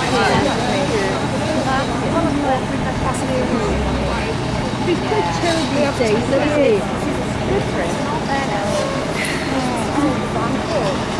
He's good too these days, isn't he? Different.